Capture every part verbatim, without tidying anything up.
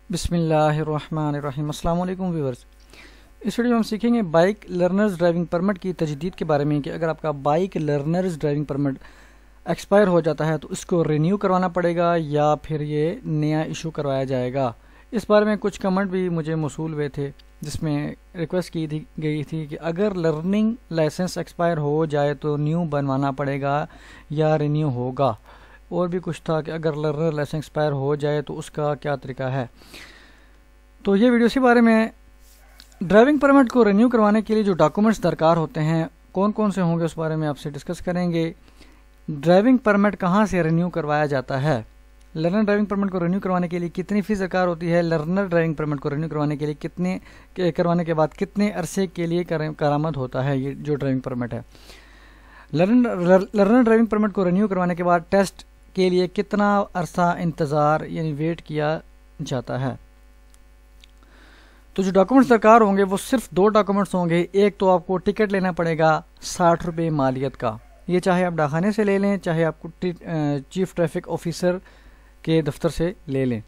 बिस्मिल्लाहिर्रहमानिर्रहीम। अस्सलाम वालेकुम व्यूअर्स। इस वीडियो में हम सीखेंगे बाइक लर्नर्स ड्राइविंग परमिट की तजदीद के बारे में कि अगर आपका bike learners driving permit expire हो जाता है तो इसको रिन्यू करवाना पड़ेगा या फिर ये नया इशू करवाया जाएगा। इस बारे में कुछ कमेंट भी मुझे मौसूल हुए थे जिसमें रिक्वेस्ट की थी गई थी कि अगर लर्निंग लाइसेंस एक्सपायर हो जाए तो न्यू बनवाना पड़ेगा या रिन्यू होगा। और भी कुछ था कि अगर लर्नर लाइसेंस एक्सपायर हो जाए तो उसका क्या तरीका है। तो ये वीडियो इसी बारे में ड्राइविंग परमिट को रिन्यू करवाने के लिए जो डॉक्यूमेंट्स दरकार होते हैं कौन कौन से होंगे उस बारे में आपसे डिस्कस करेंगे। ड्राइविंग परमिट कहाँ से रिन्यू करवाया जाता है, लर्नर ड्राइविंग परमिट को रिन्यू करवाने के लिए कितनी फीस दरकार होती है, लर्नर ड्राइविंग परमिट को रिन्यू करवाने के लिए कितने के, करवाने के बाद कितने अरसे के लिए करामद होता है ये जो ड्राइविंग परमिट है। लर्नर लर्नर ड्राइविंग परमिट को रिन्यू करवाने के बाद टेस्ट के लिए कितना अरसा इंतज़ार यानी वेट किया जाता है। तो जो डॉक्यूमेंट्स दरकार होंगे वो सिर्फ दो डॉक्यूमेंट्स होंगे। एक तो आपको टिकट लेना पड़ेगा साठ रुपये मालियत का, ये चाहे आप डाकखाने से ले लें चाहे आपको चीफ ट्रैफिक ऑफिसर के दफ्तर से ले लें।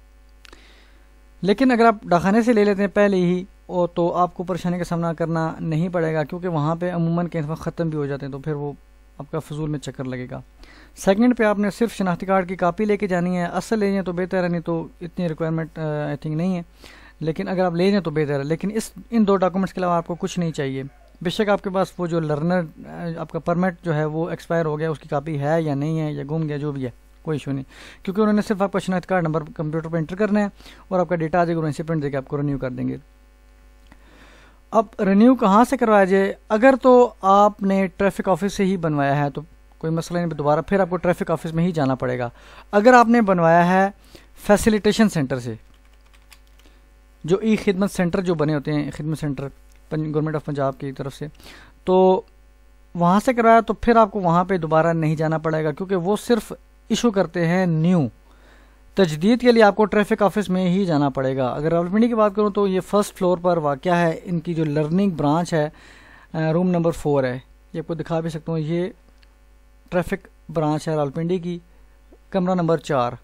लेकिन अगर आप डाकखाने से ले लेते हैं पहले ही और तो आपको परेशानी का सामना करना नहीं पड़ेगा क्योंकि वहाँ पे अमूमन के ख़त्म भी हो जाते हैं तो फिर वो आपका फजूल में चक्कर लगेगा। सेकंड पे आपने सिर्फ शनाख्ती कार्ड की कापी लेके जानी है, असल ले जाए तो बेहतर है, नहीं तो इतनी रिक्वायरमेंट आई थिंक नहीं है, लेकिन अगर आप ले जाएँ तो बेहतर है। लेकिन इस इन दो डॉक्यूमेंट्स के अलावा आपको कुछ नहीं चाहिए। बेशक आपके पास वो जो लर्नर आपका परमिट जो है वो एक्सपायर हो गया उसकी कापी है या नहीं है या गुम गया, जो भी है कोई इशू नहीं, क्योंकि उन्होंने सिर्फ आपका शनाख्ती कार्ड नंबर कंप्यूटर पर एंटर करना है और आपका डेटा आ जाएगा, उन्हें प्रिंट देकर आपको रिन्यू कर देंगे। अब रिन्यू कहाँ से करवाया जाए, अगर तो आपने ट्रैफिक ऑफिस से ही बनवाया है तो कोई मसला नहीं, दोबारा फिर आपको ट्रैफिक ऑफिस में ही जाना पड़ेगा। अगर आपने बनवाया है फैसिलिटेशन सेंटर से, जो ई खिदमत सेंटर जो बने होते हैं, खिदमत सेंटर गवर्नमेंट ऑफ पंजाब की तरफ से, तो वहाँ से करवाया तो फिर आपको वहाँ पे दोबारा नहीं जाना पड़ेगा क्योंकि वो सिर्फ इशू करते हैं न्यू। तजदीद के लिए आपको ट्रैफिक ऑफिस में ही जाना पड़ेगा। अगर रावलपिंडी की बात करूँ तो ये फर्स्ट फ्लोर पर वाक़या है, इनकी जो लर्निंग ब्रांच है रूम नंबर फोर है, ये आपको दिखा भी सकता हूँ। ये ट्रैफिक ब्रांच है रावलपिंडी की, कमरा नंबर चार।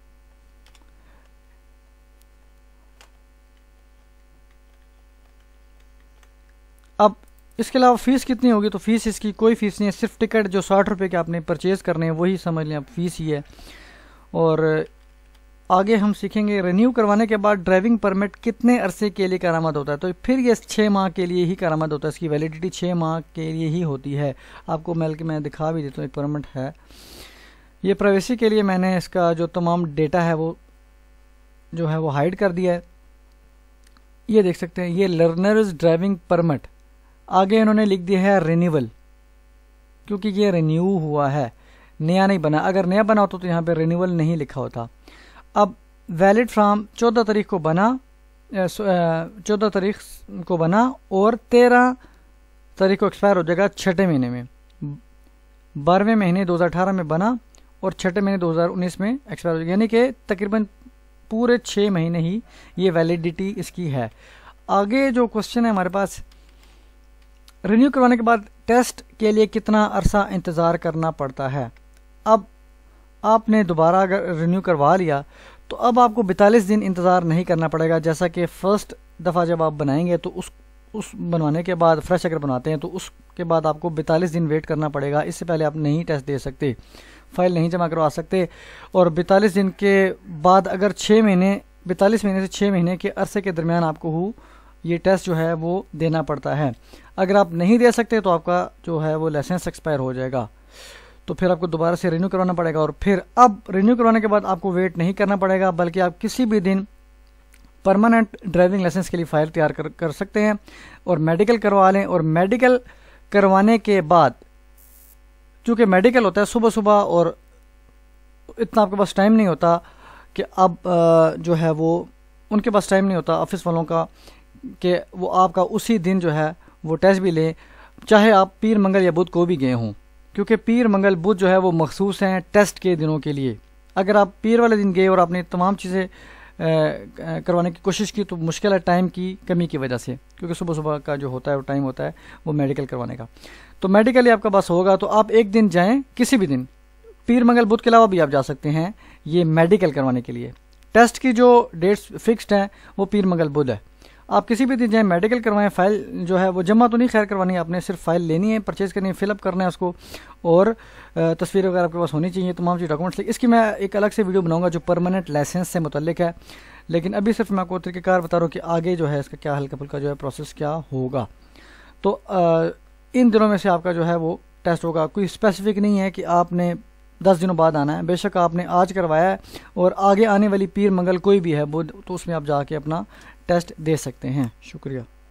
अब इसके अलावा फ़ीस कितनी होगी, तो फ़ीस इसकी कोई फ़ीस नहीं है, सिर्फ टिकट जो साठ रुपये के आपने परचेज़ करने हैं वही समझ लें आप फ़ीस ही है। और आगे हम सीखेंगे रिन्यू करवाने के बाद ड्राइविंग परमिट कितने अरसे के लिए करामद होता है। तो फिर ये छः माह के लिए ही करामद होता है, इसकी वैलिडिटी छः माह के लिए ही होती है। आपको मेल के मैं दिखा भी देता हूँ, एक परमिट है, ये प्राइवेसी के लिए मैंने इसका जो तमाम डेटा है वो जो है वो हाइड कर दिया है। ये देख सकते हैं, ये लर्नर्स ड्राइविंग परमिट, आगे इन्होंने लिख दिया है रिन्यूअल, क्योंकि ये रिन्यू हुआ है, नया नहीं बना। अगर नया बना होता तो यहाँ पे रिन्यूअल नहीं लिखा होता। अब वैलिड फ्राम चौदह तारीख को बना, चौदह तारीख को बना और तेरह तारीख को एक्सपायर हो जाएगा छठे महीने में। बारहवें महीने दो हज़ार अठारह में बना और छठे महीने दो हज़ार उन्नीस में एक्सपायर हो जाएगा, यानी कि तकरीबन पूरे छः महीने ही ये वैलिडिटी इसकी है। आगे जो क्वेश्चन है हमारे पास, रिन्यू करवाने के बाद टेस्ट के लिए कितना अरसा इंतज़ार करना पड़ता है। अब आपने दोबारा अगर रिन्यू करवा लिया तो अब आपको बैतालीस दिन इंतज़ार नहीं करना पड़ेगा, जैसा कि फ़र्स्ट दफ़ा जब आप बनाएंगे तो उस उस बनवाने के बाद फ्रेश अगर बनाते हैं तो उसके बाद आपको बैतालीस दिन वेट करना पड़ेगा। इससे पहले आप नहीं टेस्ट दे सकते, फ़ाइल नहीं जमा करवा सकते। और बैतालीस दिन के बाद अगर छः महीने बैतालीस महीने से छः महीने के अरसे के दरमियान आपको हो ये टेस्ट जो है वो देना पड़ता है। अगर आप नहीं दे सकते तो आपका जो है वो लाइसेंस एक्सपायर हो जाएगा, तो फिर आपको दोबारा से रिन्यू करवाना पड़ेगा। और फिर अब रिन्यू करवाने के बाद आपको वेट नहीं करना पड़ेगा, बल्कि आप किसी भी दिन परमानेंट ड्राइविंग लाइसेंस के लिए फ़ाइल तैयार कर कर सकते हैं और मेडिकल करवा लें। और मेडिकल करवाने के बाद, चूँकि मेडिकल होता है सुबह सुबह और इतना आपके पास टाइम नहीं होता कि अब जो है वो उनके पास टाइम नहीं होता ऑफिस वालों का कि वो आपका उसी दिन जो है वो टेस्ट भी लें, चाहे आप पीर मंगल या बुध को भी गए हों, क्योंकि पीर मंगल बुध जो है वो मखसूस हैं टेस्ट के दिनों के लिए। अगर आप पीर वाले दिन गए और आपने तमाम चीज़ें करवाने की कोशिश की तो मुश्किल है टाइम की कमी की वजह से, क्योंकि सुबह सुबह का जो होता है वो टाइम होता है वो मेडिकल करवाने का। तो मेडिकल आपका पास होगा तो आप एक दिन जाएं, किसी भी दिन, पीर मंगल बुध के अलावा भी आप जा सकते हैं ये मेडिकल करवाने के लिए। टेस्ट की जो डेट्स फिक्स्ड हैं वो पीर मंगल बुध है। आप किसी भी दिन जाए मेडिकल करवाएं, फ़ाइल जो है वो जमा तो नहीं खैर करवानी है आपने, सिर्फ फाइल लेनी है, परचेज़ करनी है, फिलअप करना है उसको, और तस्वीर वगैरह आपके पास होनी चाहिए, तमाम चीज़ डॉक्यूमेंट्स। इसकी मैं एक अलग से वीडियो बनाऊंगा जो परमानेंट लाइसेंस से मुतल्लिक है, लेकिन अभी सिर्फ मैं आपको तरीक़ेकार बता रहा हूँ कि आगे जो है इसका क्या हल्का फुल्का जो है प्रोसेस क्या होगा। तो आ, इन दिनों में से आपका जो है वो टेस्ट होगा। कोई स्पेसिफिक नहीं है कि आपने दस दिनों बाद आना है, बेशक आपने आज करवाया है और आगे आने वाली पीर मंगल कोई भी है बुध, तो उसमें आप जाके अपना टेस्ट दे सकते हैं। शुक्रिया।